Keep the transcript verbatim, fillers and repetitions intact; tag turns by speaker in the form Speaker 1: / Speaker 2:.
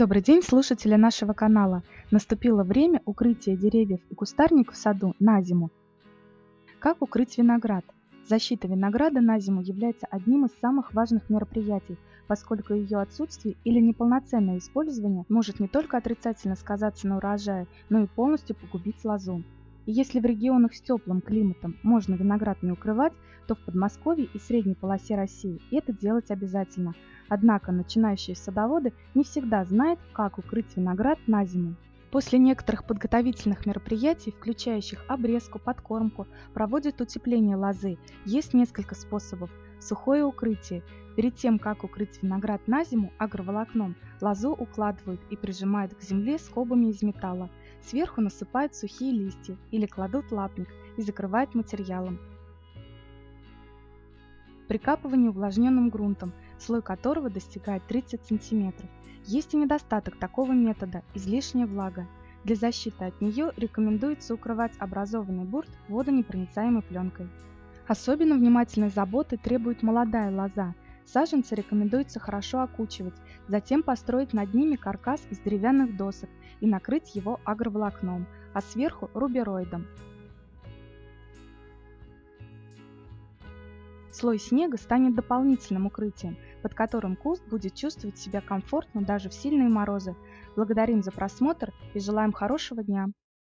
Speaker 1: Добрый день, слушатели нашего канала! Наступило время укрытия деревьев и кустарников в саду на зиму. Как укрыть виноград? Защита винограда на зиму является одним из самых важных мероприятий, поскольку ее отсутствие или неполноценное использование может не только отрицательно сказаться на урожае, но и полностью погубить лозу. И если в регионах с теплым климатом можно виноград не укрывать, то в Подмосковье и средней полосе России это делать обязательно. Однако начинающие садоводы не всегда знают, как укрыть виноград на зиму. После некоторых подготовительных мероприятий, включающих обрезку, подкормку, проводят утепление лозы. Есть несколько способов. Сухое укрытие. Перед тем, как укрыть виноград на зиму агроволокном, лозу укладывают и прижимают к земле скобами из металла. Сверху насыпают сухие листья или кладут лапник и закрывают материалом. Прикапывание увлажненным грунтом, слой которого достигает тридцати сантиметров. Есть и недостаток такого метода – излишняя влага. Для защиты от нее рекомендуется укрывать образованный бурт водонепроницаемой пленкой. Особенно внимательной заботы требует молодая лоза. Саженцы рекомендуется хорошо окучивать, затем построить над ними каркас из деревянных досок и накрыть его агроволокном, а сверху – рубероидом. Слой снега станет дополнительным укрытием, под которым куст будет чувствовать себя комфортно даже в сильные морозы. Благодарим за просмотр и желаем хорошего дня!